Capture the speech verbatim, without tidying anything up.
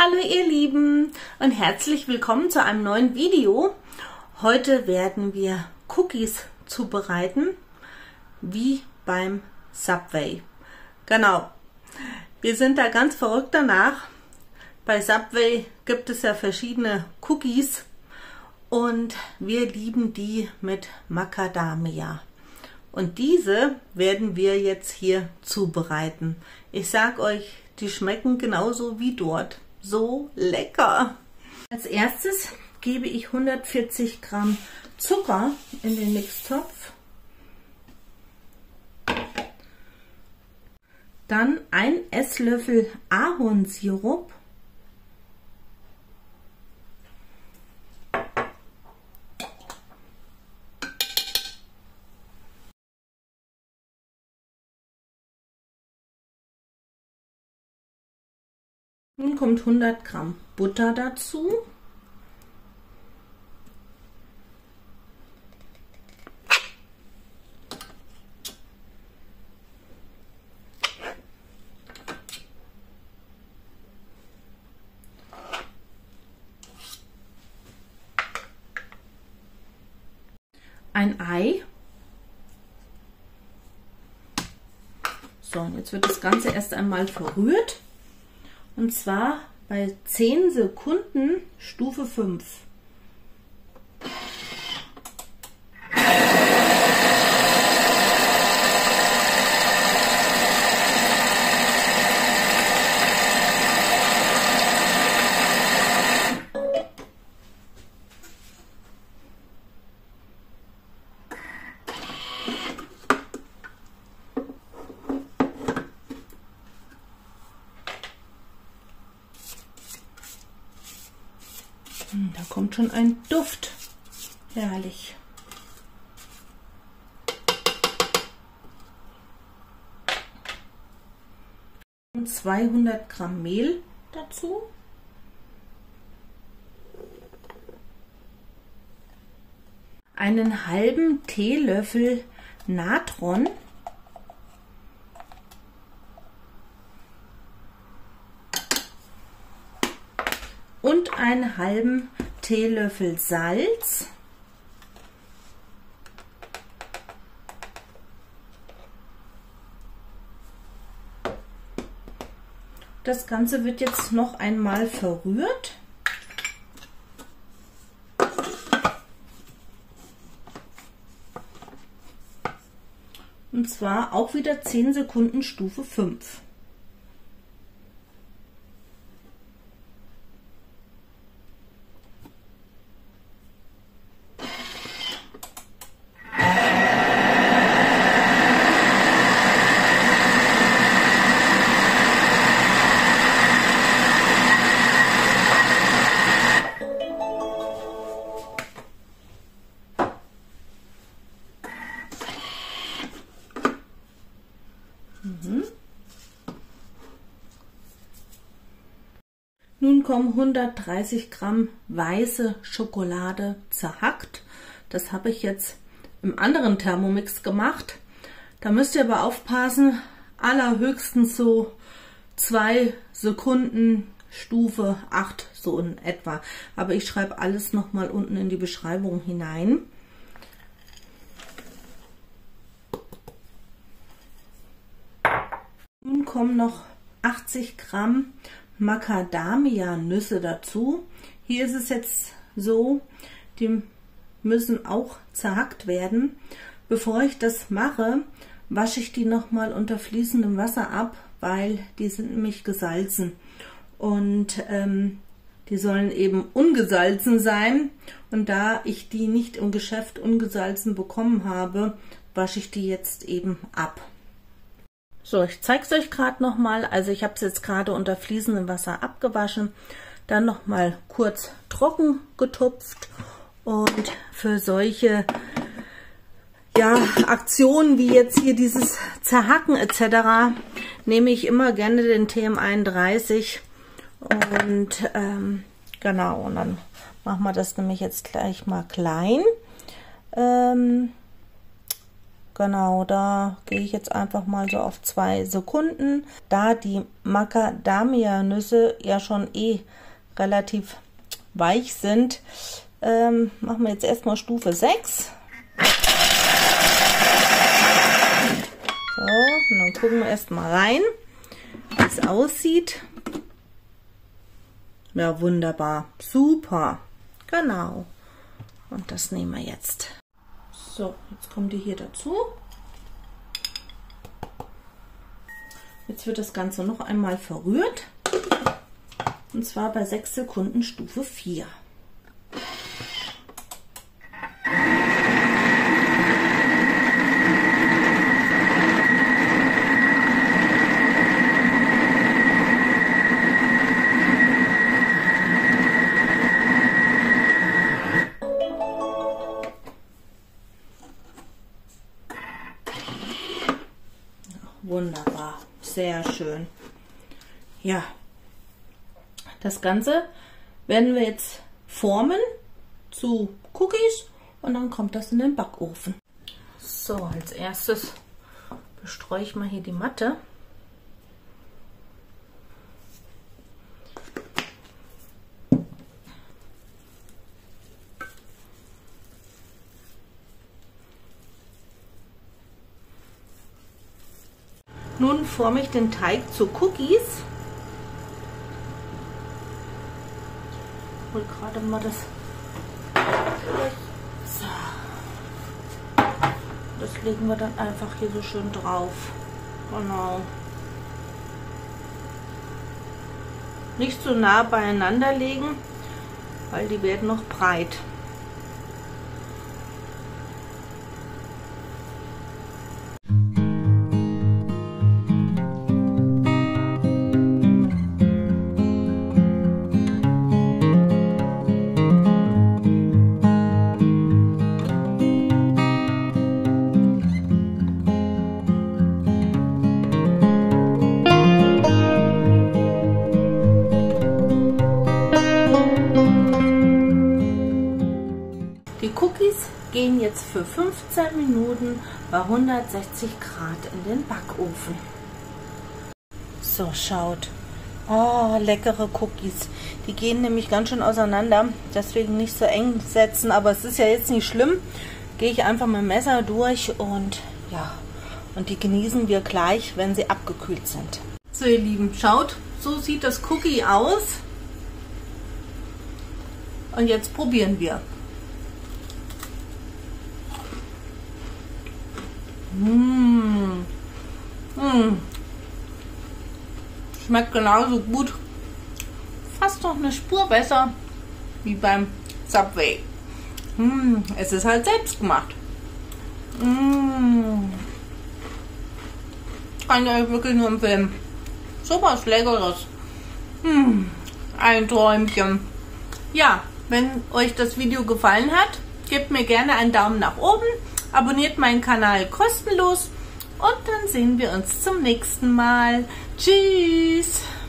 Hallo ihr Lieben und herzlich willkommen zu einem neuen Video. Heute werden wir Cookies zubereiten, wie beim Subway. Genau, wir sind da ganz verrückt danach. Bei Subway gibt es ja verschiedene Cookies und wir lieben die mit Macadamia. Und diese werden wir jetzt hier zubereiten. Ich sag euch, die schmecken genauso wie dort. So lecker! Als erstes gebe ich hundertvierzig Gramm Zucker in den Mixtopf. Dann ein Esslöffel Ahornsirup. Nun kommt hundert Gramm Butter dazu. Ein Ei. So, und jetzt wird das Ganze erst einmal verrührt. Und zwar bei zehn Sekunden Stufe fünf. Da kommt schon ein Duft. Herrlich. Und zweihundert Gramm Mehl dazu. Einen halben Teelöffel Natron. Und einen halben Teelöffel Salz. Das Ganze wird jetzt noch einmal verrührt. Und zwar auch wieder zehn Sekunden Stufe fünf. Mhm. Nun kommen hundertdreißig Gramm weiße Schokolade zerhackt. Das habe ich jetzt im anderen Thermomix gemacht. Da müsst ihr aber aufpassen, allerhöchstens so zwei Sekunden, Stufe acht, so in etwa. Aber ich schreibe alles nochmal unten in die Beschreibung hinein. Nun kommen noch achtzig Gramm Macadamia-Nüsse dazu. Hier ist es jetzt so, die müssen auch zerhackt werden. Bevor ich das mache, wasche ich die nochmal unter fließendem Wasser ab, weil die sind nämlich gesalzen. Und ähm, die sollen eben ungesalzen sein. Und da ich die nicht im Geschäft ungesalzen bekommen habe, wasche ich die jetzt eben ab. So, ich zeige es euch gerade nochmal. Also ich habe es jetzt gerade unter fließendem Wasser abgewaschen, dann nochmal kurz trocken getupft. Und für solche ja, Aktionen wie jetzt hier dieses Zerhacken et cetera nehme ich immer gerne den T M einunddreißig. Und ähm, genau, und dann machen wir das nämlich jetzt gleich mal klein. Ähm, Genau, da gehe ich jetzt einfach mal so auf zwei Sekunden. Da die Macadamia-Nüsse ja schon eh relativ weich sind, ähm, machen wir jetzt erstmal Stufe sechs. So, und dann gucken wir erstmal rein, wie es aussieht. Ja, wunderbar. Super. Genau. Und das nehmen wir jetzt. So, jetzt kommen die hier dazu. Jetzt wird das Ganze noch einmal verrührt. Und zwar bei sechs Sekunden Stufe vier. Wunderbar, sehr schön. Ja, das Ganze werden wir jetzt formen zu Cookies und dann kommt das in den Backofen. So, als erstes bestreue ich mal hier die Matte. Nun forme ich den Teig zu Cookies. Ich hol gerade mal das. So. Das legen wir dann einfach hier so schön drauf. Genau. Nicht so nah beieinander legen, weil die werden noch breit. Die Cookies gehen jetzt für fünfzehn Minuten bei hundertsechzig Grad in den Backofen. So, schaut. Oh, leckere Cookies. Die gehen nämlich ganz schön auseinander, deswegen nicht so eng setzen, aber es ist ja jetzt nicht schlimm. Gehe ich einfach mit dem Messer durch und ja, und die genießen wir gleich, wenn sie abgekühlt sind. So, ihr Lieben, schaut, so sieht das Cookie aus. Und jetzt probieren wir. Mmh. Mmh. Schmeckt genauso gut, fast noch eine Spur besser wie beim Subway. Mmh. Es ist halt selbst gemacht. Mmh. Kann ich euch wirklich nur empfehlen. So was Leckeres. Mmh. Ein Träumchen. Ja, wenn euch das Video gefallen hat, gebt mir gerne einen Daumen nach oben. Abonniert meinen Kanal kostenlos und dann sehen wir uns zum nächsten Mal. Tschüss!